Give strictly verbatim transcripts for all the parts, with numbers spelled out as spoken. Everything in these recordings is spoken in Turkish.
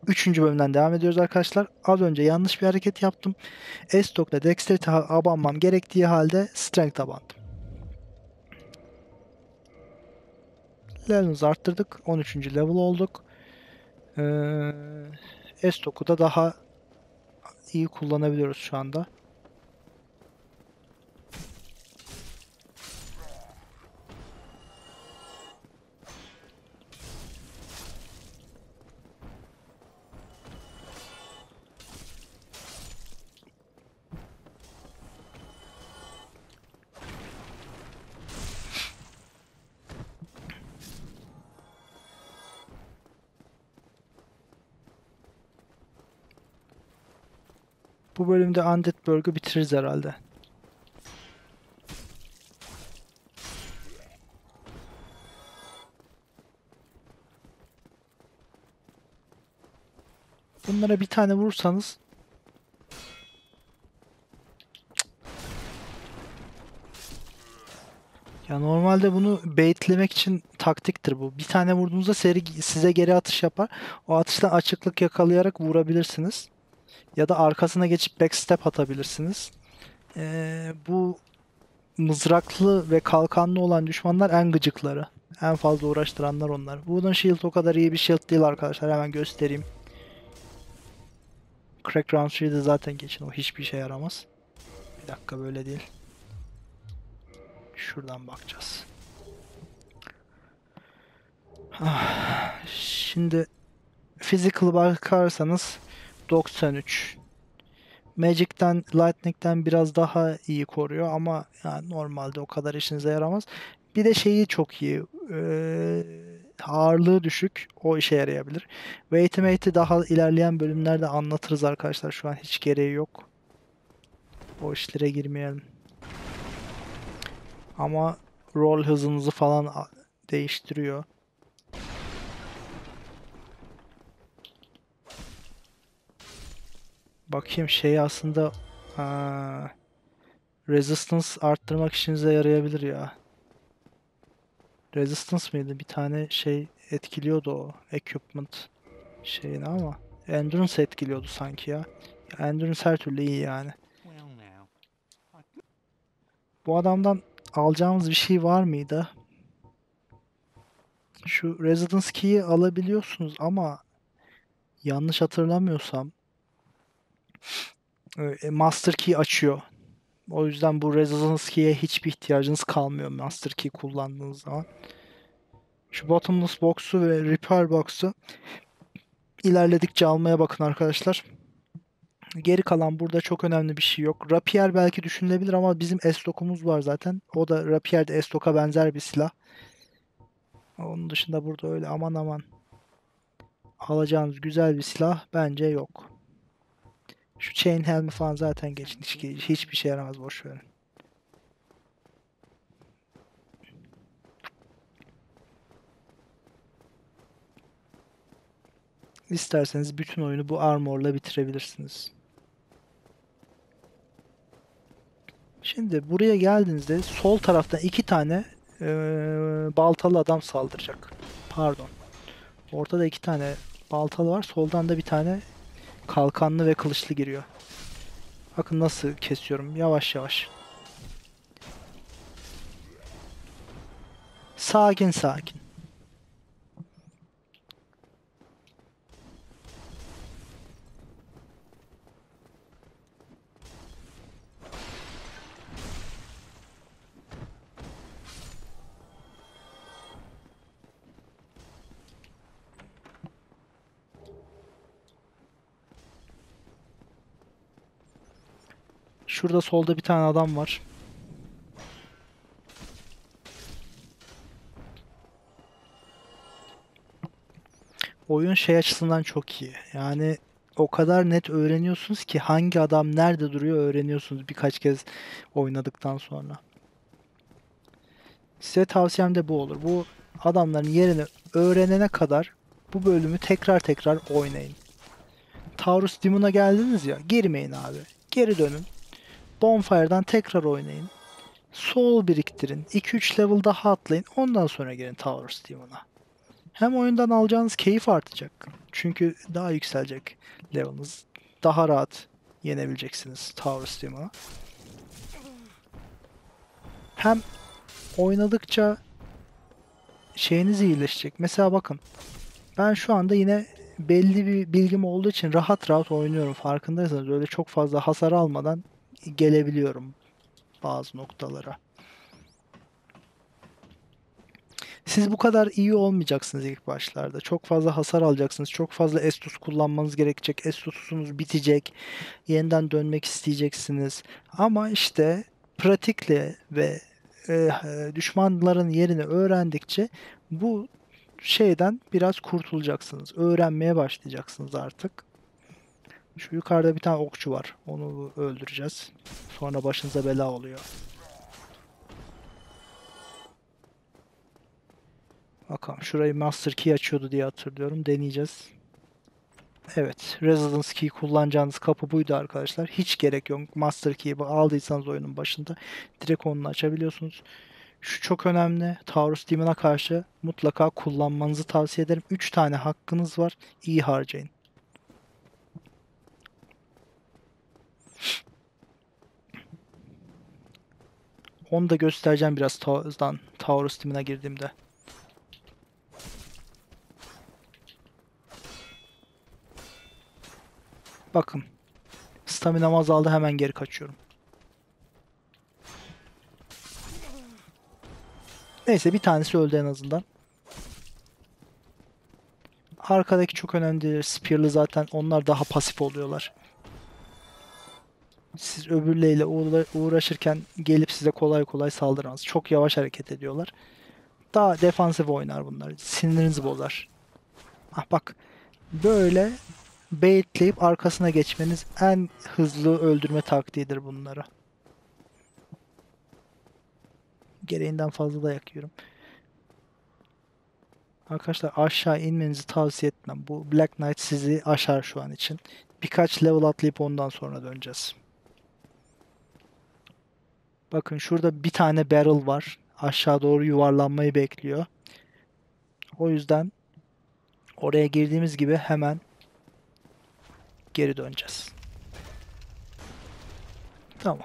Üçüncü bölümden devam ediyoruz arkadaşlar. Az önce yanlış bir hareket yaptım. S-Stock ile Dexterity abanmam gerektiği halde Strength abandım. Level'ımızı arttırdık. on üçüncü level olduk. Ee, S-Stock'u da daha iyi kullanabiliyoruz şu anda. Bu bölümde Undead Burg'ü bitiririz herhalde. Bunlara bir tane vurursanız ya normalde bunu baitlemek için taktiktir bu. Bir tane vurduğunuzda seri size geri atış yapar. O atıştan açıklık yakalayarak vurabilirsiniz. Ya da arkasına geçip backstep atabilirsiniz. Ee, bu mızraklı ve kalkanlı olan düşmanlar en gıcıkları. En fazla uğraştıranlar onlar. Wooden Shield o kadar iyi bir shield değil arkadaşlar. Hemen göstereyim. Crack Round Shield'ı zaten geçin. O hiçbir işe yaramaz. Bir dakika, böyle değil. Şuradan bakacağız. Ah, şimdi Physical'a bakarsanız doksan üç. Magic'ten, Lightning'den biraz daha iyi koruyor ama yani normalde o kadar işinize yaramaz. Bir de şeyi çok iyi. Ee, ağırlığı düşük. O işe yarayabilir. Weight'i mate'i daha ilerleyen bölümlerde anlatırız arkadaşlar. Şu an hiç gereği yok. O işlere girmeyelim. Ama rol hızınızı falan a- değiştiriyor. Bakayım şey aslında aa, resistance arttırmak işinize yarayabilir ya. Resistance mıydı? Bir tane şey etkiliyordu o equipment şeyini ama Endurance etkiliyordu sanki ya. Ya Endurance her türlü iyi yani. Bu adamdan alacağımız bir şey var mıydı? Şu Residence Key'i alabiliyorsunuz ama yanlış hatırlamıyorsam e, Master Key açıyor. O yüzden bu Residence Key'e hiçbir ihtiyacınız kalmıyor Master Key kullandığınız zaman. Şu Bottomless Box'u ve Repair Box'u ilerledikçe almaya bakın arkadaşlar. Geri kalan burada çok önemli bir şey yok. Rapier belki düşünülebilir ama bizim S-Stock'umuz var zaten. O da Rapier de S-Stock'a benzer bir silah. Onun dışında burada öyle aman aman alacağınız güzel bir silah bence yok. Şu Chain Helm'i falan zaten geçin. Hiç, hiçbir şey yaramaz, boş verin. İsterseniz bütün oyunu bu armorla bitirebilirsiniz. Şimdi buraya geldiğinizde sol taraftan iki tane eee, baltalı adam saldıracak. Pardon. Ortada iki tane baltalı var. Soldan da bir tane kalkanlı ve kılıçlı giriyor. Bakın nasıl kesiyorum. Yavaş yavaş. Sakin sakin. Şurada solda bir tane adam var. Oyun şey açısından çok iyi. Yani o kadar net öğreniyorsunuz ki hangi adam nerede duruyor öğreniyorsunuz birkaç kez oynadıktan sonra. Size tavsiyem de bu olur. Bu adamların yerini öğrenene kadar bu bölümü tekrar tekrar oynayın. Taurus Demon'a geldiniz ya, girmeyin abi. Geri dönün. Bonfire'dan tekrar oynayın. Soul biriktirin. iki üç level daha atlayın. Ondan sonra gelin Taurus Demon'a. Hem oyundan alacağınız keyif artacak. Çünkü daha yükselecek level'ınız. Daha rahat yenebileceksiniz Tower Steam'a. Hem oynadıkça şeyiniz iyileşecek. Mesela bakın, ben şu anda yine belli bir bilgim olduğu için rahat rahat oynuyorum. Farkındaysanız öyle çok fazla hasar almadan gelebiliyorum bazı noktalara. Siz bu kadar iyi olmayacaksınız ilk başlarda. Çok fazla hasar alacaksınız. Çok fazla Estus kullanmanız gerekecek. Estus'unuz bitecek. Yeniden dönmek isteyeceksiniz. Ama işte pratikle ve e, e, düşmanların yerini öğrendikçe bu şeyden biraz kurtulacaksınız. Öğrenmeye başlayacaksınız artık. Şu yukarıda bir tane okçu var. Onu öldüreceğiz. Sonra başınıza bela oluyor. Bakalım, şurayı Master Key açıyordu diye hatırlıyorum. Deneyeceğiz. Evet, Residence Key kullanacağınız kapı buydu arkadaşlar. Hiç gerek yok. Master Key'i aldıysanız oyunun başında direkt onu açabiliyorsunuz. Şu çok önemli. Taurus Demon'a karşı mutlaka kullanmanızı tavsiye ederim. üç tane hakkınız var. İyi harcayın. Onu da göstereceğim biraz Taurus'dan, Taurus Demon'a girdiğimde. Bakın. Staminam azaldı, hemen geri kaçıyorum. Neyse, bir tanesi öldü en azından. Arkadaki çok önemli değil. Spear'lı zaten, onlar daha pasif oluyorlar. Siz öbürleriyle uğraşırken gelip size kolay kolay saldıramaz. Çok yavaş hareket ediyorlar. Daha defansif oynar bunlar. Sinirinizi bozar. Ah bak. Böyle baitleyip arkasına geçmeniz en hızlı öldürme taktiğidir bunları. Gereğinden fazla da yakıyorum. Arkadaşlar, aşağı inmenizi tavsiye etmem. Bu Black Knight sizi aşar şu an için. Birkaç level atlayıp ondan sonra döneceğiz. Bakın, şurada bir tane barrel var. Aşağı doğru yuvarlanmayı bekliyor. O yüzden oraya girdiğimiz gibi hemen geri döneceğiz. Tamam.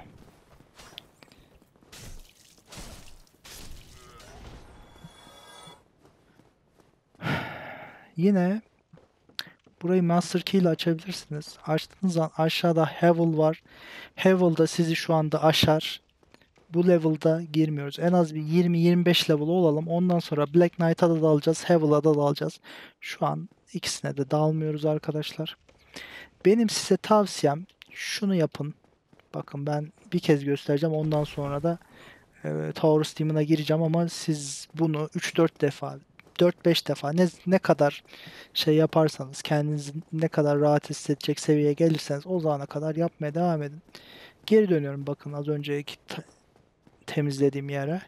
Yine burayı Master Key ile açabilirsiniz. Açtığınız zaman aşağıda Havel var. Havel da sizi şu anda aşar. Bu level'da girmiyoruz. En az bir yirmi yirmi beş level olalım. Ondan sonra Black Knight'a da dalacağız. Havel'a da dalacağız. Şu an ikisine de dalmıyoruz arkadaşlar. Benim size tavsiyem, şunu yapın. Bakın, ben bir kez göstereceğim. Ondan sonra da e, Taurus Demon'a gireceğim ama siz bunu üç dört defa, dört beş defa ne ne kadar şey yaparsanız, kendinizi ne kadar rahat hissedecek seviyeye gelirseniz o zamana kadar yapmaya devam edin. Geri dönüyorum, bakın az önceki te- temizlediğim yere.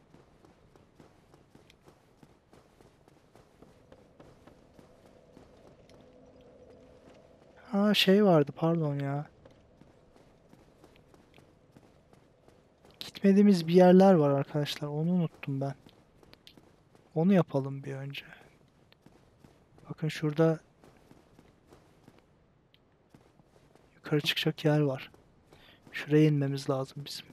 Ha, şey vardı, pardon ya. Gitmediğimiz bir yerler var arkadaşlar. Onu unuttum ben. Onu yapalım bir önce. Bakın, şurada yukarı çıkacak yer var. Şuraya inmemiz lazım bizim.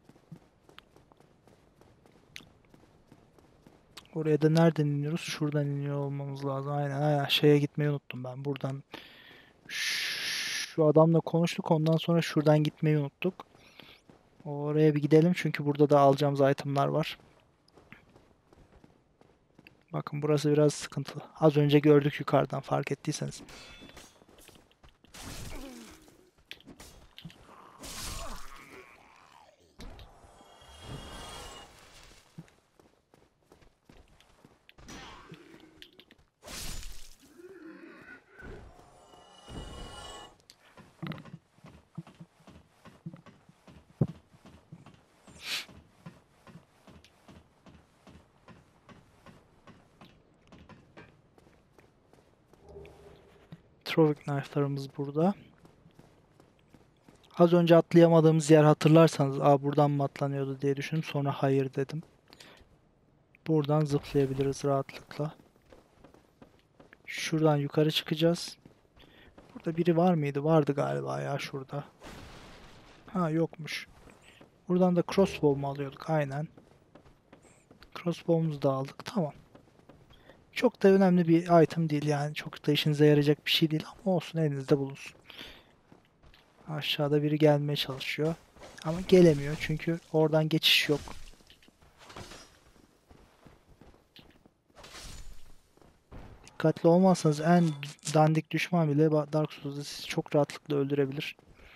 Oraya da nereden iniyoruz? Şuradan iniyor olmamız lazım. Aynen, aynen. Şeye gitmeyi unuttum ben. Buradan şu adamla konuştuk. Ondan sonra şuradan gitmeyi unuttuk. Oraya bir gidelim çünkü burada da alacağımız itemlar var. Bakın, burası biraz sıkıntılı. Az önce gördük yukarıdan, fark ettiyseniz. Throwing knife'larımız burada. Az önce atlayamadığımız yer, hatırlarsanız, aa buradan mı atlanıyordu diye düşündüm. Sonra hayır dedim. Buradan zıplayabiliriz rahatlıkla. Şuradan yukarı çıkacağız. Burada biri var mıydı? Vardı galiba ya şurada. Ha yokmuş. Buradan da crossbow mu alıyorduk? Aynen. Crossbow'umuzu da aldık. Tamam. Çok da önemli bir item değil yani. Çok da işinize yarayacak bir şey değil ama olsun, elinizde bulunsun. Aşağıda biri gelmeye çalışıyor. Ama gelemiyor çünkü oradan geçiş yok. Dikkatli olmazsanız en dandik düşman bile Dark Souls'da sizi çok rahatlıkla öldürebilir.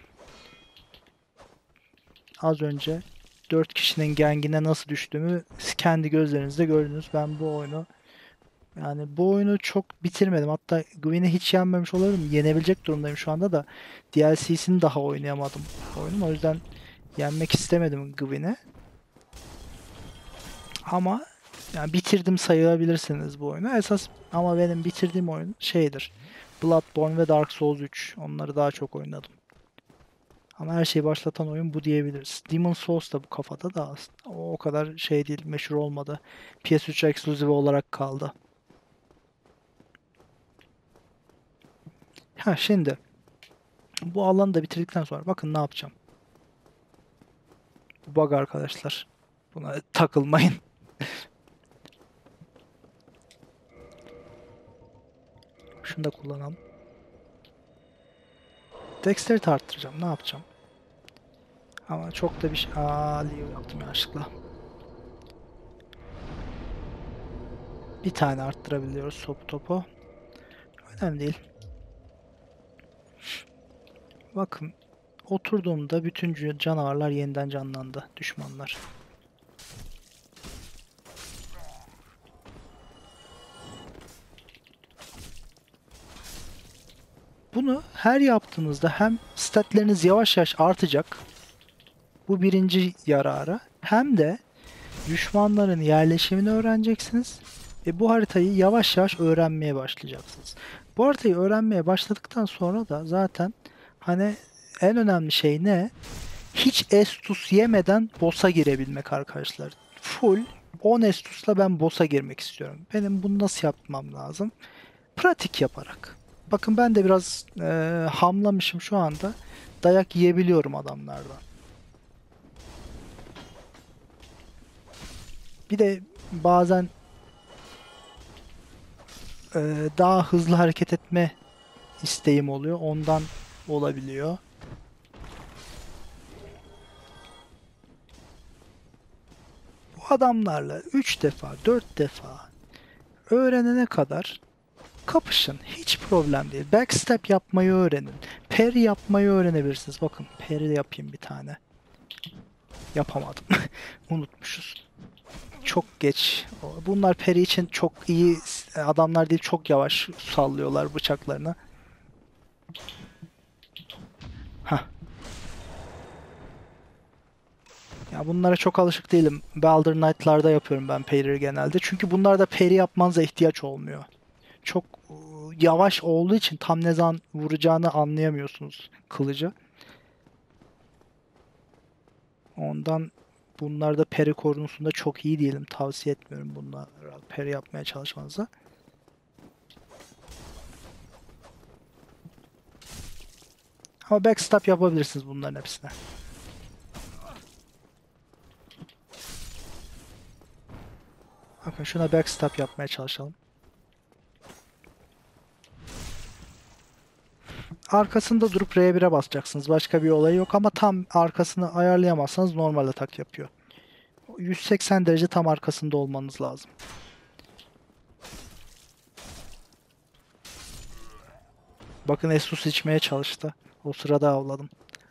Az önce dört kişinin gengine nasıl düştüğümü siz kendi gözlerinizle gördünüz. Ben bu oyunu yani bu oyunu çok bitirmedim. Hatta Gwyn'i hiç yenmemiş olabilirim. Yenebilecek durumdayım şu anda da. D L C'sini daha oynayamadım oyunun. O yüzden yenmek istemedim Gwyn'i. Ama yani bitirdim sayabilirsiniz bu oyunu. Esas ama benim bitirdiğim oyun şeydir. Bloodborne ve Dark Souls üç. Onları daha çok oynadım. Ama her şeyi başlatan oyun bu diyebiliriz. Demon's Souls da bu kafada da aslında. O, o kadar şey değil, meşhur olmadı. P S üç ekskluziv olarak kaldı. Ha şimdi bu alanı da bitirdikten sonra bakın ne yapacağım. Bu bug arkadaşlar. Buna takılmayın. Şunu da kullanalım. Dexterity arttıracağım. Ne yapacağım? Ama çok da bir şey... Aa, Leo yaptım yanlışlıkla. Bir tane arttırabiliyoruz topu topu. Önemli değil. Bakın. Oturduğumda bütün canavarlar yeniden canlandı. Düşmanlar. Bunu her yaptığınızda hem statleriniz yavaş yavaş artacak. Bu birinci yararı. Hem de düşmanların yerleşimini öğreneceksiniz. Ve bu haritayı yavaş yavaş öğrenmeye başlayacaksınız. Bu haritayı öğrenmeye başladıktan sonra da zaten hani en önemli şey ne? Hiç Estus yemeden boss'a girebilmek arkadaşlar. Full on Estus'la ben boss'a girmek istiyorum. Benim bunu nasıl yapmam lazım? Pratik yaparak. Bakın ben de biraz e, hamlamışım şu anda. Dayak yiyebiliyorum adamlardan. Bir de bazen e, daha hızlı hareket etme isteğim oluyor. Ondan olabiliyor. Bu adamlarla üç defa, dört defa öğrenene kadar kapışın. Hiç problem değil. Backstep yapmayı öğrenin. Parry yapmayı öğrenebilirsiniz. Bakın parry yapayım bir tane. Yapamadım. Unutmuşuz. Çok geç. Bunlar parry için çok iyi adamlar değil. Çok yavaş sallıyorlar bıçaklarını. Hah. Ya bunlara çok alışık değilim. Baldur's Knight'larda yapıyorum ben parry genelde. Çünkü bunlarda parry yapmanıza ihtiyaç olmuyor. Çok e, yavaş olduğu için tam ne zaman vuracağını anlayamıyorsunuz kılıcı. Ondan bunlarda peri konusunda çok iyi değilim. Tavsiye etmiyorum bunlara peri yapmaya çalışmanıza. Ama backstab yapabilirsiniz bunların hepsine. Bakın şuna backstab yapmaya çalışalım. Arkasında durup R bir'e basacaksınız. Başka bir olayı yok ama tam arkasını ayarlayamazsanız normal atak yapıyor. yüz seksen derece tam arkasında olmanız lazım. Bakın Estus içmeye çalıştı. O sırada avladım.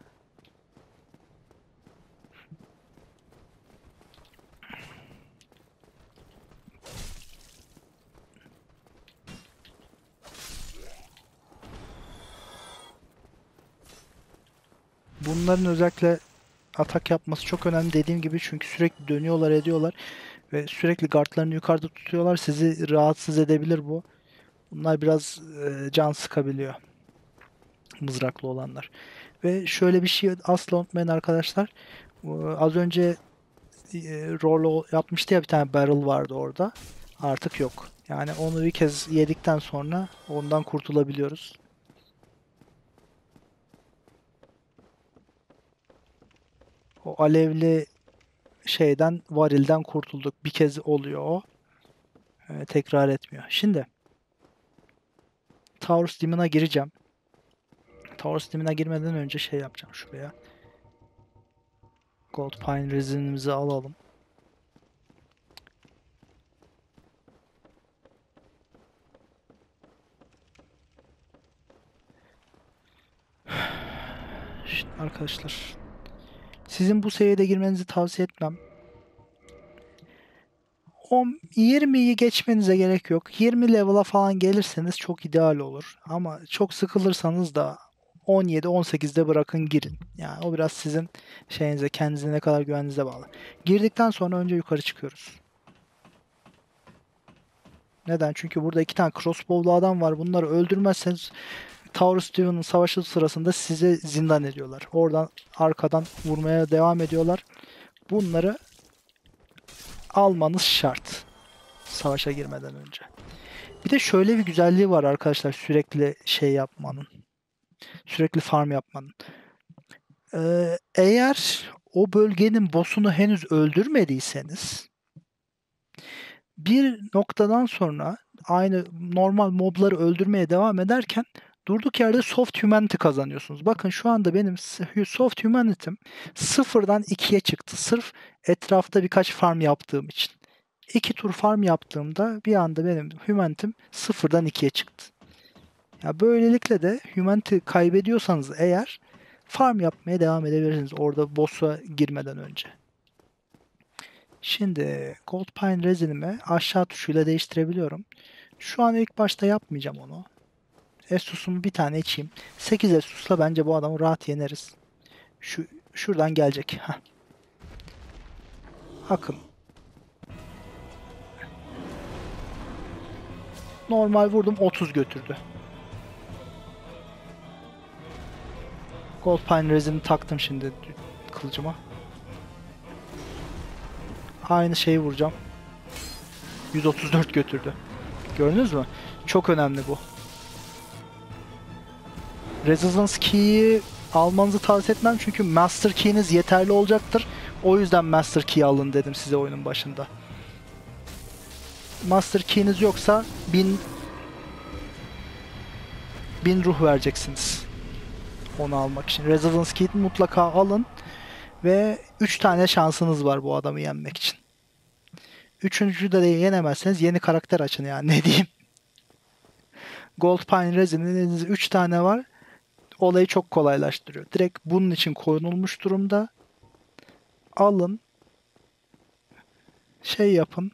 Bunların özellikle atak yapması çok önemli dediğim gibi çünkü sürekli dönüyorlar ediyorlar ve sürekli guardlarını yukarıda tutuyorlar. Sizi rahatsız edebilir bu. Bunlar biraz e, can sıkabiliyor. Mızraklı olanlar. Ve şöyle bir şey asla unutmayın arkadaşlar. E, az önce e, rol yapmıştı ya bir tane barrel vardı orada. Artık yok. Yani onu bir kez yedikten sonra ondan kurtulabiliyoruz. O alevli şeyden, varilden kurtulduk. Bir kez oluyor o. Ee, tekrar etmiyor. Şimdi Taurus Demon'a gireceğim. Taurus Demon'a girmeden önce şey yapacağım şuraya. Gold Pine Resin'imizi alalım. Şimdi arkadaşlar, sizin bu seviyede girmenizi tavsiye etmem. on yirmiyi geçmenize gerek yok. yirmi level'a falan gelirseniz çok ideal olur. Ama çok sıkılırsanız da on yedi on sekizde bırakın girin. Yani o biraz sizin şeyinize, kendinize ne kadar güveninize bağlı. Girdikten sonra önce yukarı çıkıyoruz. Neden? Çünkü burada iki tane crossbow'lu adam var. Bunları öldürmezseniz Taurus Steven'ın savaşı sırasında size zindan ediyorlar. Oradan arkadan vurmaya devam ediyorlar. Bunları almanız şart. Savaşa girmeden önce. Bir de şöyle bir güzelliği var arkadaşlar, sürekli şey yapmanın. Sürekli farm yapmanın. Ee, eğer o bölgenin boss'unu henüz öldürmediyseniz bir noktadan sonra aynı normal mobları öldürmeye devam ederken durduk yerde soft humanity kazanıyorsunuz. Bakın şu anda benim soft humanity'm sıfırdan ikiye çıktı. Sırf etrafta birkaç farm yaptığım için. İki tur farm yaptığımda bir anda benim humanity'm sıfırdan ikiye çıktı. Ya böylelikle de humanity kaybediyorsanız eğer farm yapmaya devam edebilirsiniz orada boss'a girmeden önce. Şimdi Gold Pine resinimi aşağı tuşuyla değiştirebiliyorum. Şu an ilk başta yapmayacağım onu. Essus'umu bir tane içeyim. sekiz Essus'la bence bu adamı rahat yeneriz. Şu şuradan gelecek. Heh. Akın. Normal vurdum, otuz götürdü. Gold Pine resin'i taktım şimdi kılıcıma. Aynı şeyi vuracağım. yüz otuz dört götürdü. Gördünüz mü? Çok önemli bu. Resistance Key'i almanızı tavsiye etmem çünkü Master Key'iniz yeterli olacaktır. O yüzden Master Key alın dedim size oyunun başında. Master Key'iniz yoksa bin bin ruh vereceksiniz onu almak için. Resistance Key'i mutlaka alın ve üç tane şansınız var bu adamı yenmek için. Üçüncüde de yenemezseniz yeni karakter açın yani, ne diyeyim. Gold Pine Resin'iniz üç tane var. Olayı çok kolaylaştırıyor. Direkt bunun için konulmuş durumda. Alın. Şey yapın.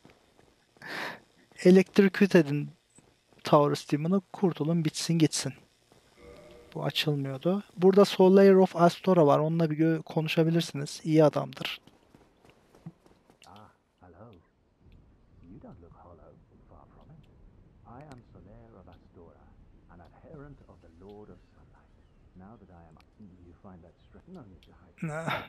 Electrocute edin Taurus Demon'ı. Kurtulun, bitsin gitsin. Bu açılmıyordu. Burada Slayer of Astora var. Onunla bir konuşabilirsiniz. İyi adamdır. Ah, hello. You don't look hollow, far from it. I am Solaire of Astora, an adherent of the Lord of Sunlight. Now that I am, you find that strange? No need to hide.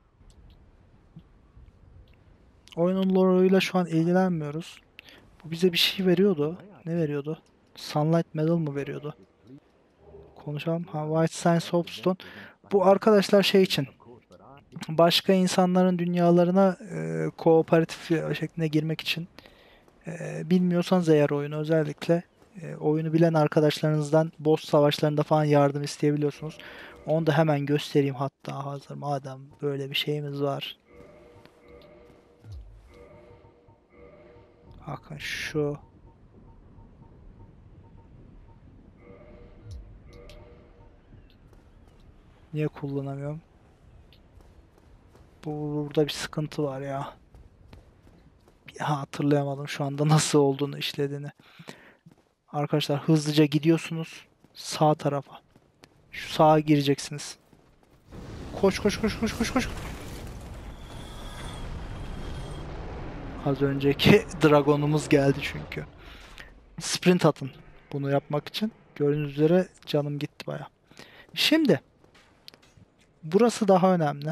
Oyunun lore'uyla şu an ilgilenmiyoruz. Bu bize bir şey veriyordu. Ne veriyordu? Sunlight Medal mı veriyordu? Konuşalım. Ha, White Sign Soapstone. Bu arkadaşlar şey için. Başka insanların dünyalarına e, kooperatif şeklinde girmek için. E, bilmiyorsanız eğer oyunu, özellikle e, oyunu bilen arkadaşlarınızdan boss savaşlarında falan yardım isteyebiliyorsunuz. Onu da hemen göstereyim hatta, hazır madem böyle bir şeyimiz var. Bakın şu. Niye kullanamıyorum? Bu, burada bir sıkıntı var ya. Ya hatırlayamadım şu anda nasıl olduğunu, işlediğini. Arkadaşlar hızlıca gidiyorsunuz sağ tarafa. Şu sağa gireceksiniz. Koş koş koş koş koş koş. Az önceki dragonumuz geldi çünkü. Sprint atın bunu yapmak için. Gördüğünüz üzere canım gitti baya. Şimdi burası daha önemli.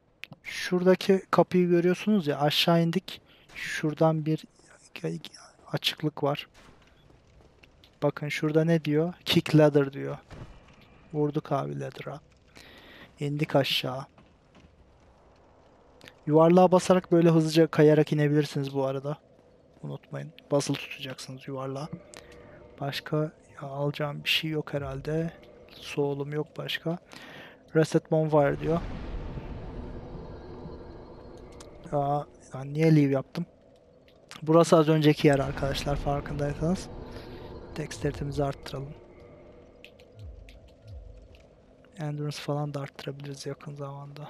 Şuradaki kapıyı görüyorsunuz ya, aşağı indik. Şuradan bir açıklık var. Bakın şurada ne diyor? Kick ladder diyor. Vurduk abi ladder'a. İndik aşağı. Yuvarlığa basarak böyle hızlıca kayarak inebilirsiniz bu arada. Unutmayın. Basılı tutacaksınız yuvarlığa. Başka ya, alacağım bir şey yok herhalde. Soğulum yok başka. Reset bonfire diyor. Ya, yani niye leave yaptım? Burası az önceki yer arkadaşlar, farkındaysanız. Dexterity'mizi arttıralım. Endurance falan da arttırabiliriz yakın zamanda.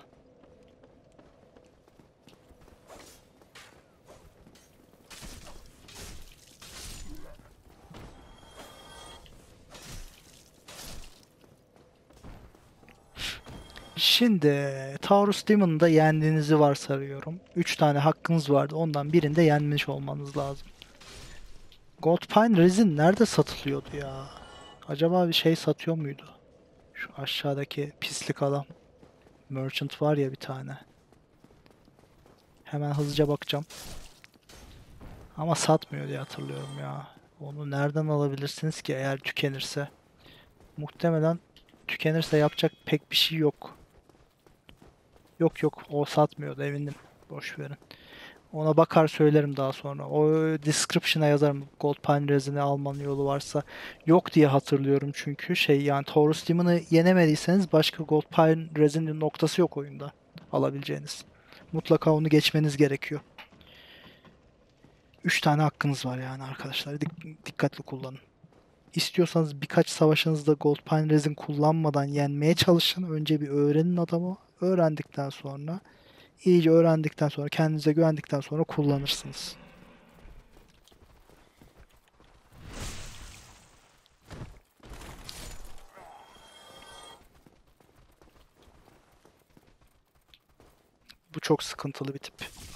Şimdi Taurus Demon'ı da yendiğinizi varsayıyorum. üç tane hakkınız vardı. Ondan birinde yenmiş olmanız lazım. Gold Pine Resin nerede satılıyordu ya? Acaba bir şey satıyor muydu? Şu aşağıdaki pislik adam. Merchant var ya bir tane. Hemen hızlıca bakacağım. Ama satmıyor diye hatırlıyorum ya. Onu nereden alabilirsiniz ki eğer tükenirse? Muhtemelen tükenirse yapacak pek bir şey yok. Yok yok, o satmıyordu eminim. Boş verin. Ona bakar söylerim daha sonra. O description'a yazarım. Gold Pine Resin'i almanın yolu varsa. Yok diye hatırlıyorum çünkü şey yani Taurus Demon'ı yenemediyseniz başka Gold Pine Resin'in noktası yok oyunda alabileceğiniz. Mutlaka onu geçmeniz gerekiyor. üç tane hakkınız var yani arkadaşlar. Dik- dikkatli kullanın. İstiyorsanız birkaç savaşınızda Gold Pine Resin kullanmadan yenmeye çalışın. Önce bir öğrenin adamı. Öğrendikten sonra, iyice öğrendikten sonra, kendinize güvendikten sonra kullanırsınız. Bu çok sıkıntılı bir tip.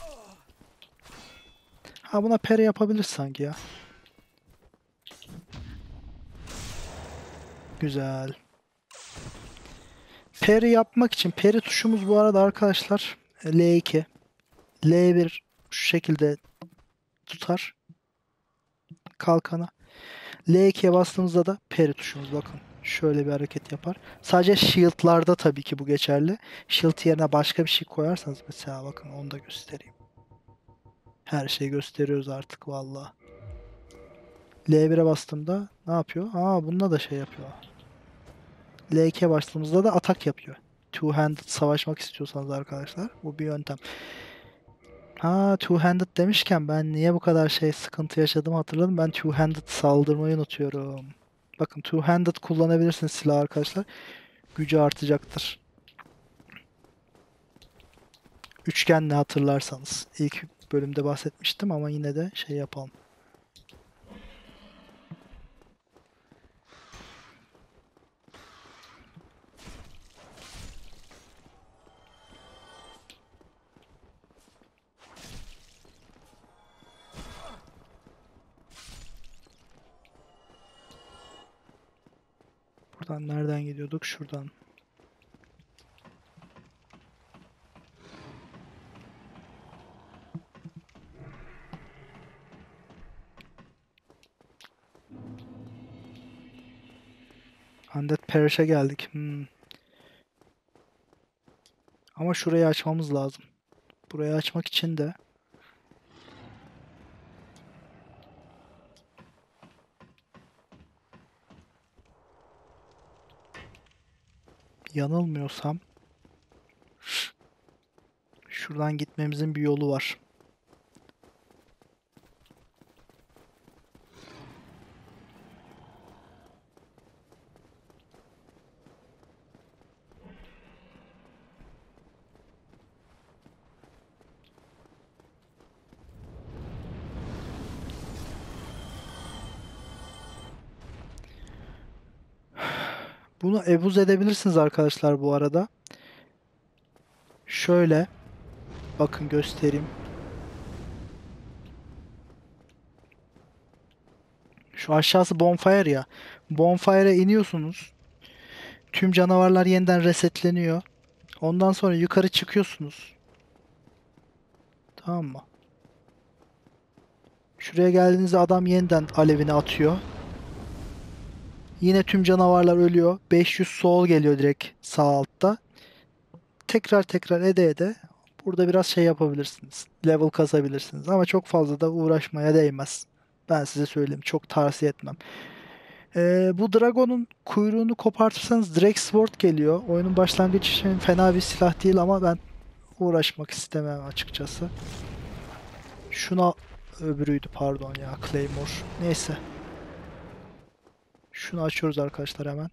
Ha, buna peri yapabilir sanki ya. Güzel. Peri yapmak için peri tuşumuz bu arada arkadaşlar L iki. L bir şu şekilde tutar kalkanı. L ikiye bastığımızda da peri tuşumuz bakın. Şöyle bir hareket yapar. Sadece shield'larda tabii ki bu geçerli. Shield yerine başka bir şey koyarsanız mesela bakın onu da göstereyim. Her şeyi gösteriyoruz artık valla. L bire bastığımda ne yapıyor? Aa, bununla da şey yapıyor. L ikiye bastığımızda da atak yapıyor. Two-handed savaşmak istiyorsanız arkadaşlar bu bir yöntem. Ha, two-handed demişken ben niye bu kadar şey sıkıntı yaşadım hatırladım. Ben two-handed saldırmayı unutuyorum. Bakın two-handed kullanabilirsiniz silah arkadaşlar. Gücü artacaktır. Üçgenle hatırlarsanız. İlk bölümde bahsetmiştim ama yine de şey yapalım. Buradan nereden gidiyorduk? Şuradan. Undead Perish'e geldik. Hmm. Ama şurayı açmamız lazım. Burayı açmak için de yanılmıyorsam şuradan gitmemizin bir yolu var. Bunu ebuz edebilirsiniz arkadaşlar bu arada. Şöyle bakın göstereyim. Şu aşağısı bonfire ya. Bonfire'a iniyorsunuz. Tüm canavarlar yeniden resetleniyor. Ondan sonra yukarı çıkıyorsunuz. Tamam mı? Şuraya geldiğinizde adam yeniden alevini atıyor. Yine tüm canavarlar ölüyor. beş yüz soul geliyor direkt sağ altta. Tekrar tekrar ede ede burada biraz şey yapabilirsiniz. Level kasabilirsiniz. Ama çok fazla da uğraşmaya değmez. Ben size söyleyeyim. Çok tavsiye etmem. Ee, bu Dragon'un kuyruğunu kopartırsanız Drake Sword geliyor. Oyunun başlangıç için fena bir silah değil ama ben uğraşmak istemem açıkçası. Şuna öbürüydü pardon ya, Claymore. Neyse. Şunu açıyoruz arkadaşlar hemen.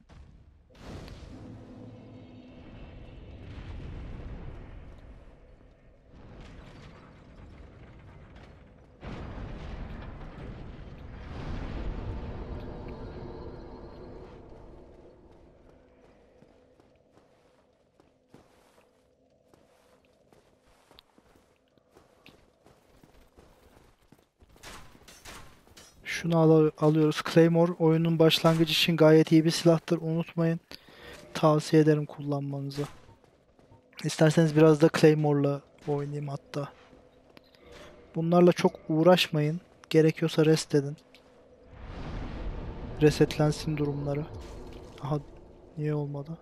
Şunu al alıyoruz. Claymore oyunun başlangıcı için gayet iyi bir silahtır. Unutmayın. Tavsiye ederim kullanmanızı. İsterseniz biraz da Claymore'la oynayayım hatta. Bunlarla çok uğraşmayın. Gerekiyorsa rest edin. Resetlensin durumları. Aha, niye olmadı?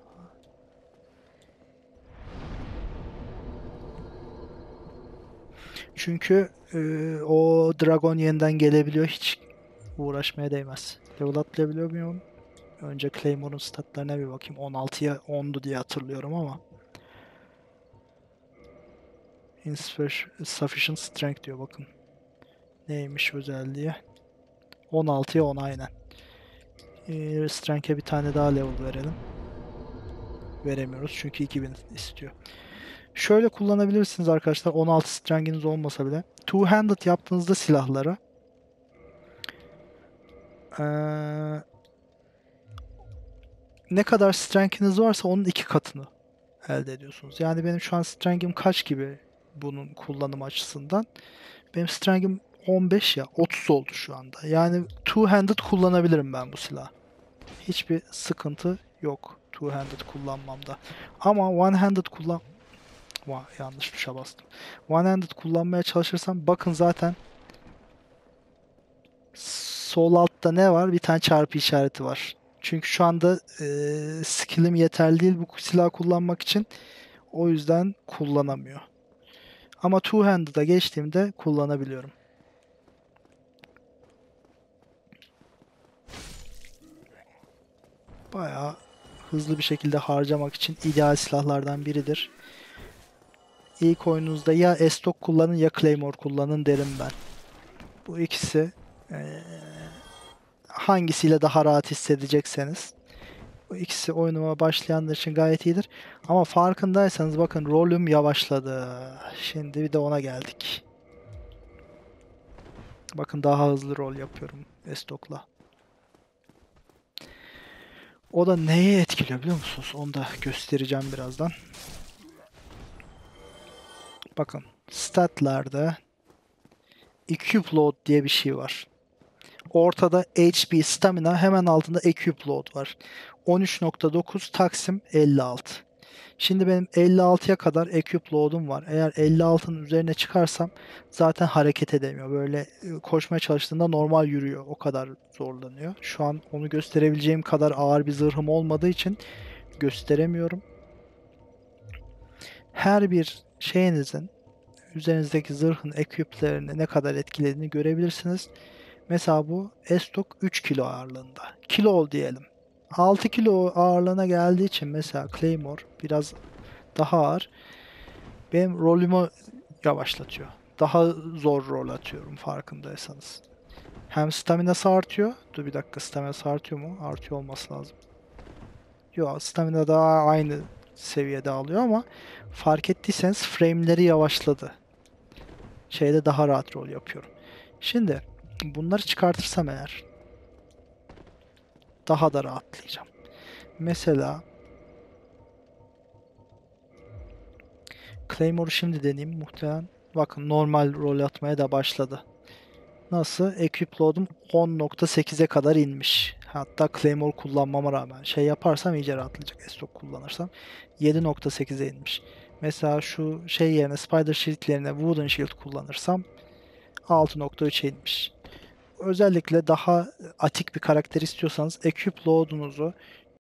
Çünkü e, o dragon yeniden gelebiliyor. Hiç uğraşmaya değmez. Level atlayabiliyor muyum? Önce Claymore'un statlarına bir bakayım. on altıya ondu diye hatırlıyorum ama. Insufficient Strength diyor bakın. Neymiş özelliği? on altıya on aynen. Ee, Strength'e bir tane daha level verelim. Veremiyoruz çünkü iki bin istiyor. Şöyle kullanabilirsiniz arkadaşlar. on altı strength'iniz olmasa bile. Two-handed yaptığınızda silahları ee, ne kadar strength'iniz varsa onun iki katını elde ediyorsunuz. Yani benim şu an strength'im kaç gibi bunun kullanım açısından? Benim strength'im on beş ya, otuz oldu şu anda. Yani two-handed kullanabilirim ben bu silahı. Hiçbir sıkıntı yok two-handed kullanmamda. Ama one-handed kullan... Vay, yanlış tuşa bastım. One-handed kullanmaya çalışırsam bakın zaten sol altta ne var? Bir tane çarpı işareti var. Çünkü şu anda e, skill'im yeterli değil bu silah kullanmak için. O yüzden kullanamıyor. Ama two-handed'a geçtiğimde kullanabiliyorum. Bayağı hızlı bir şekilde harcamak için ideal silahlardan biridir. İlk oyununuzda ya Estok kullanın ya Claymore kullanın derim ben. Bu ikisi ee, hangisiyle daha rahat hissedecekseniz. Bu ikisi oyunuma başlayanlar için gayet iyidir. Ama farkındaysanız bakın rolüm yavaşladı. Şimdi bir de ona geldik. Bakın daha hızlı rol yapıyorum Estok'la. O da neye etkiliyor biliyor musunuz? Onu da göstereceğim birazdan. Bakın statlarda Equip Load diye bir şey var. Ortada H P Stamina, hemen altında Equip Load var. on üç nokta dokuz Taksim elli altı. Şimdi benim elli altıya kadar Equip Load'um var. Eğer elli altının üzerine çıkarsam zaten hareket edemiyor. Böyle e, koşmaya çalıştığında normal yürüyor. O kadar zorlanıyor. Şu an onu gösterebileceğim kadar ağır bir zırhım olmadığı için gösteremiyorum. Her bir şeyinizin, üzerinizdeki zırhın equiplerini ne kadar etkilediğini görebilirsiniz. Mesela bu Estok üç kilo ağırlığında. Kilo diyelim. altı kilo ağırlığına geldiği için mesela Claymore biraz daha ağır. Benim rolümü yavaşlatıyor. Daha zor rol atıyorum farkındaysanız. Hem staminası artıyor. Dur bir dakika, staminası artıyor mu? Artıyor olması lazım. Yok, stamina daha aynı seviyede alıyor ama fark ettiyseniz frame'leri yavaşladı. Şeyde daha rahat rol yapıyorum. Şimdi bunları çıkartırsam eğer daha da rahatlayacağım. Mesela Claymore'u şimdi deneyeyim muhtemelen. Bakın normal rol atmaya da başladı. Nasıl? Equip load'um on nokta sekize kadar inmiş. Hatta Claymore kullanmama rağmen şey yaparsam iyice rahatlayacak. Estok kullanırsam yedi nokta sekize inmiş. Mesela şu şey yerine, Spider Shield yerine Wooden Shield kullanırsam altı nokta üçe inmiş. özellikle daha atik bir karakter istiyorsanız Equip Load'unuzu